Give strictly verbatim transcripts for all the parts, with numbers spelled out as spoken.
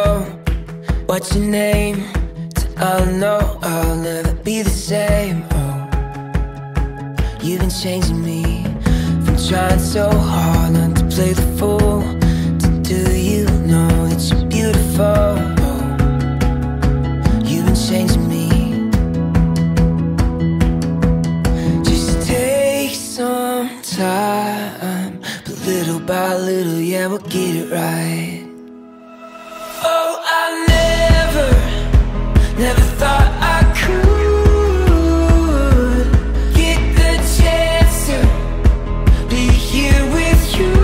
beautiful. What's your name? I know I'll never be the same. Oh, you've been changing me from trying so hard not to play the fool to do you know that you're beautiful. Oh, you've been changing me. Just take some time, but little by little, yeah, we'll get it right. Oh, I never Never thought I could get the chance to be here with you.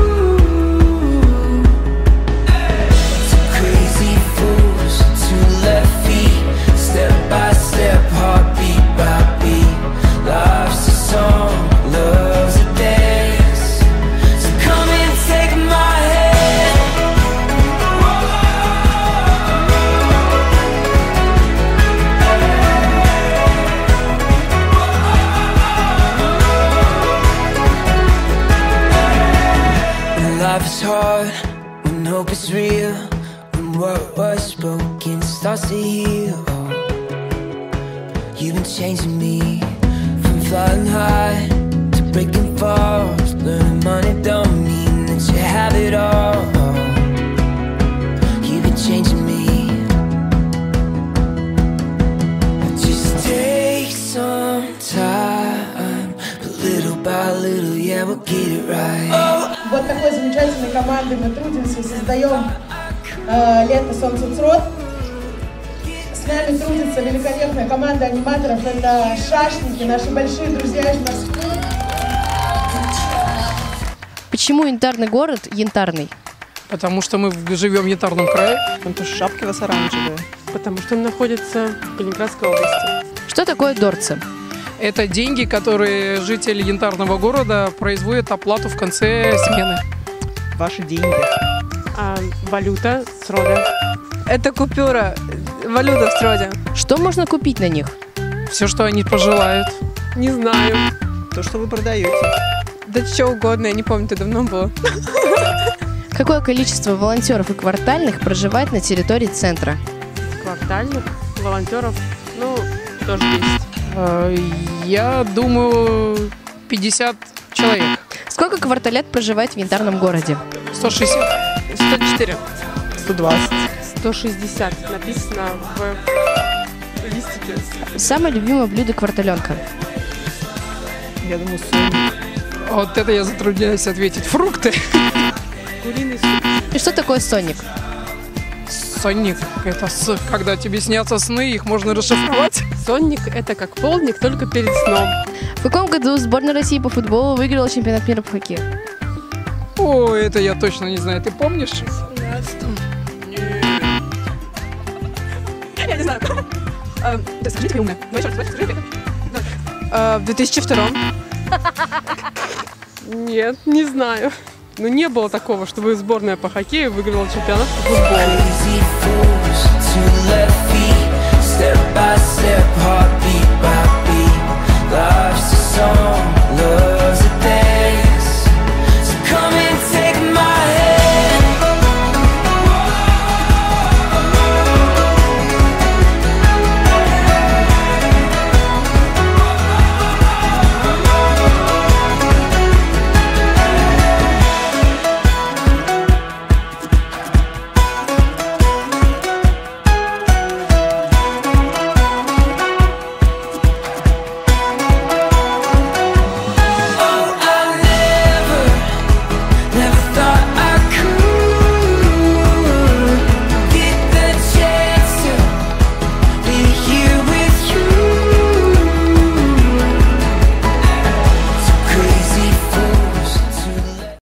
Two crazy fools, two left feet, step by step, heartbeat by beat. Life's a song, love's a dance. So come and take my hand. Life is hard when hope is real, when what was broken starts to heal. Oh, you've been changing me from flying high to breaking falls. Learning money don't mean that you have it all. Oh, you've been changing me. Just take some time, but little by little, yeah, we'll get it right. Oh, вот такой замечательной командой мы трудимся, создаем э, «Лето, солнце, црот». С нами трудится великолепная команда аниматоров. Это шашники, наши большие друзья из Москвы. Почему янтарный город янтарный? Потому что мы живем в янтарном крае. Потому что шапки у вас оранжевые. Потому что он находится в Калининградской области. Что такое дорцы? Это деньги, которые жители янтарного города производят оплату в конце смены. Ваши деньги. А валюта срода. Это купюра, валюта в сроде. Что можно купить на них? Все, что они пожелают. Не знаю. То, что вы продаете. Да что угодно, я не помню, это давно было. Какое количество волонтеров и квартальных проживает на территории центра? Квартальных волонтеров, ну, тоже есть. Я думаю, пятьдесят человек. Сколько кварталет проживает в янтарном городе? сто шестьдесят. сто четыре. сто двадцать. сто шестьдесят написано в листике. Самое любимое блюдо кварталенка? Я думаю, соник. Вот это я затрудняюсь ответить. Фрукты. Куриный суп. И что такое сонник? Сонник. Это с, когда тебе снятся сны, их можно расшифровать. Сонник – это как полдник, только перед сном. В каком году сборная России по футболу выиграла чемпионат мира по хоккею? О, это я точно не знаю. Ты помнишь? Я не знаю. Скажите мне умное. В две тысячи втором. Нет, не знаю. Ну, не было такого, чтобы сборная по хоккею выиграла чемпионат по футболу.